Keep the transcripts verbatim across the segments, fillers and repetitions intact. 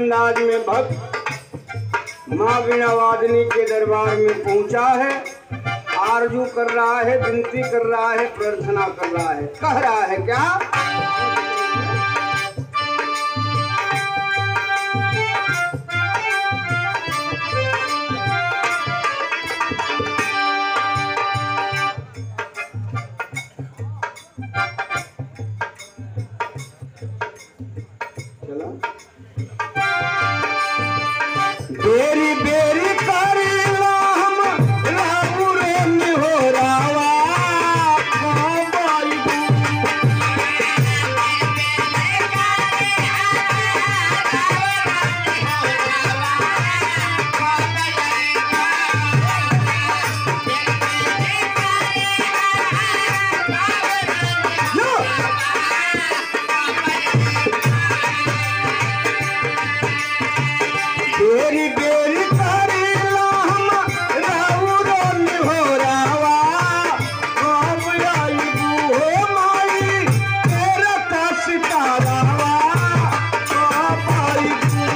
अंदाज में भक्त माँ वीणा वादनी के दरबार में पहुंचा है। आरजू कर रहा है, विनती कर रहा है, प्रार्थना कर रहा है, कह रहा है क्या? बेरी बेरी करी राम रापुरे में हो रावा बाई बेरी बेरी करी राम राउरो निहोरावा कब आइबू हो माई तेरा का सितारावा कब आइबू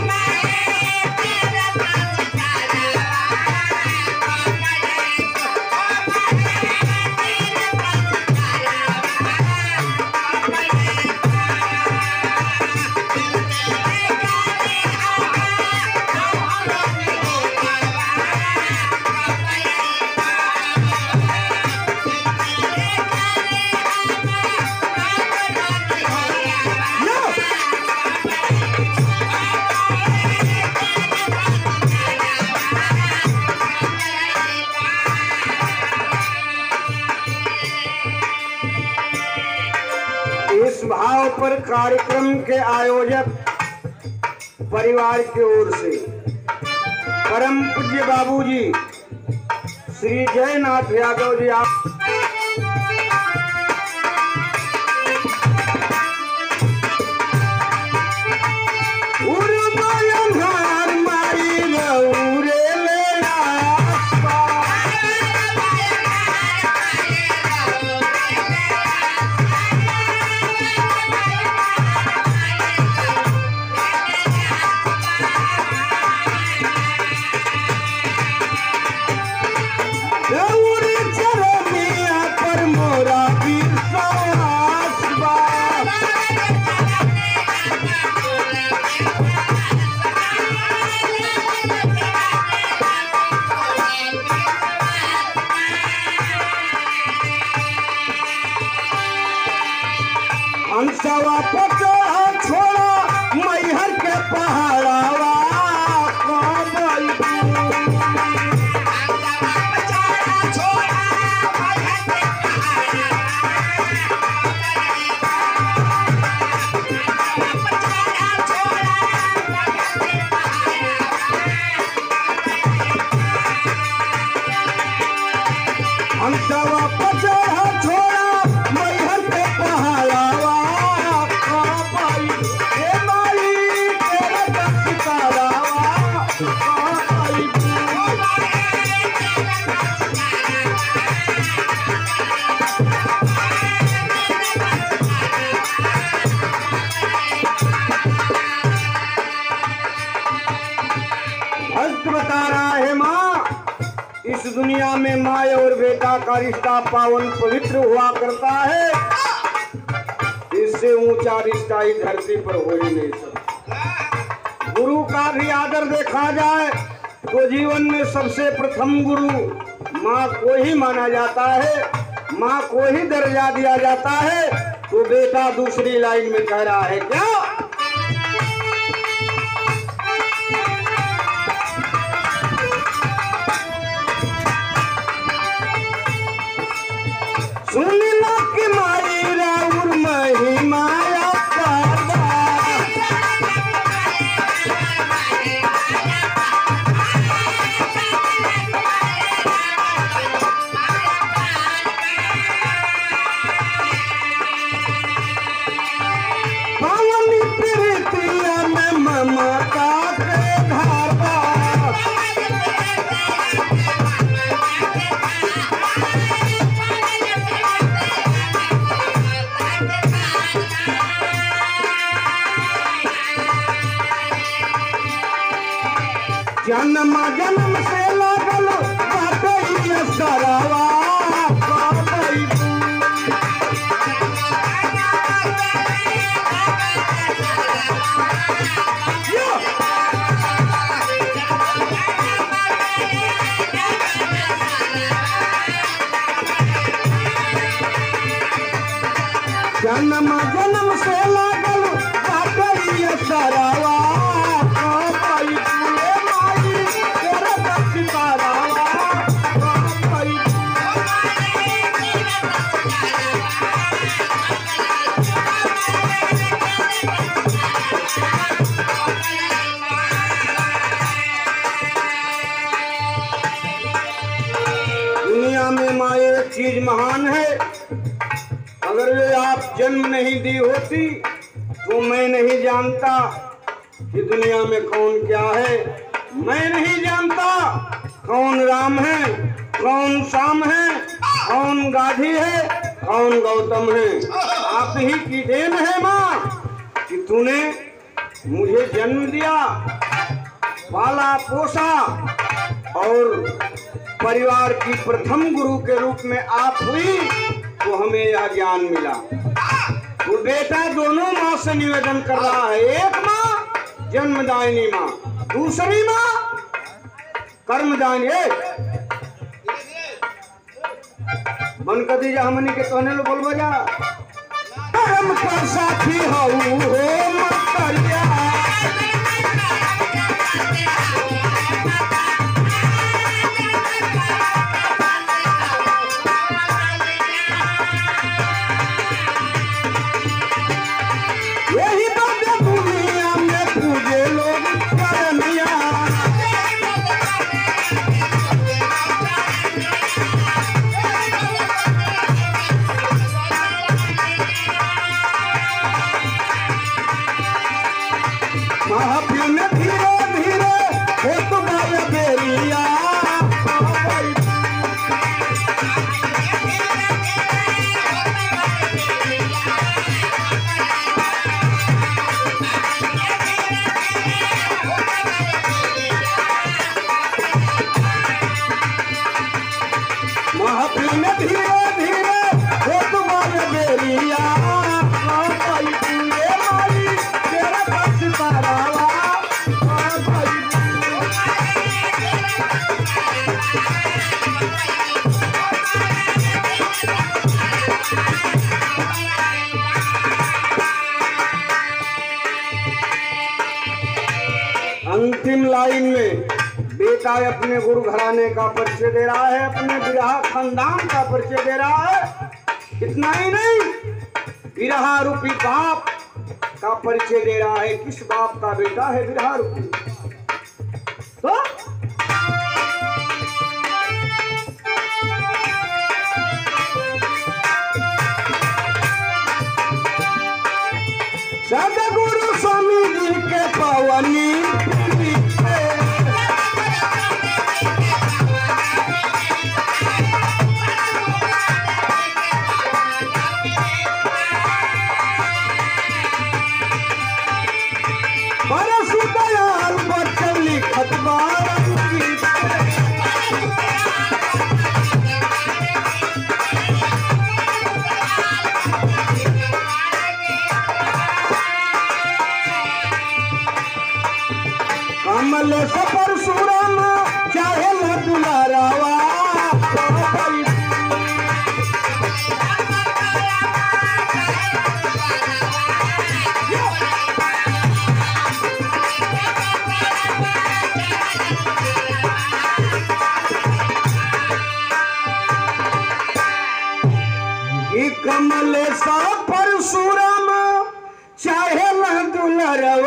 इस भाव पर कार्यक्रम के आयोजक परिवार की ओर से परम पूज्य बाबूजी श्री जयनाथ यादव जी आप हंसवा पचा छोड़ा मैहर के पहाड़ावा कब आइबू हंसवा पचा छोड़ा मैहर के पहाड़ावा कब आइबू हे माई तेरा का सितारावा कब आइबू भक्त बता रहा है माँ, इस दुनिया में माँ और बेटा का रिश्ता पावन पवित्र हुआ करता है। इससे ऊंचा रिश्ता इस धरती पर हो ही नहीं सकता। गुरु का भी आदर देखा जाए तो जीवन में सबसे प्रथम गुरु माँ को ही माना जाता है, माँ को ही दर्जा दिया जाता है। तो बेटा दूसरी लाइन में कह रहा है क्या? सुन लो कि माई राउर महिमाया पादा पावन जन्म जन्म से लागल बाटे ये सरवा कबई जन्म जन्म से लागल बाटे ये सरवा कबई फूले माई तेरा दस तारावा कबई दुनिया में माँ एक चीज महान है। अगर ये आप जन्म नहीं दी होती तो मैं नहीं जानता कि दुनिया में कौन क्या है। मैं नहीं जानता कौन राम है, कौन श्याम है, कौन गांधी है, कौन गौतम है। आप ही की देन है माँ कि तूने मुझे जन्म दिया, पाला पोसा और परिवार की प्रथम गुरु के रूप में आप हुई तो हमें यह ज्ञान मिला। तो बेटा दोनों माँ से निवेदन कर रहा है, एक माँ जन्मदायिनी माँ, दूसरी माँ कर्मदायिनी। मन कर दीजिए हमनी के कहने लो बोल बजा कर्म का साथी हो मतरिया अंतिम लाइन में बेटा अपने गुरु घराने का परिचय दे रहा है, अपने बिरहा खानदान का परिचय दे रहा है। इतना ही नहीं, बिरहा रूपी बाप का परिचय दे रहा है। किस बाप का बेटा है बिरहा रूपी? तो सदगुरु स्वामी जी के पावनी कमल सफर सुरम चाहे न दुलारावा कमल सफर सुरम चाहे न दुलारावा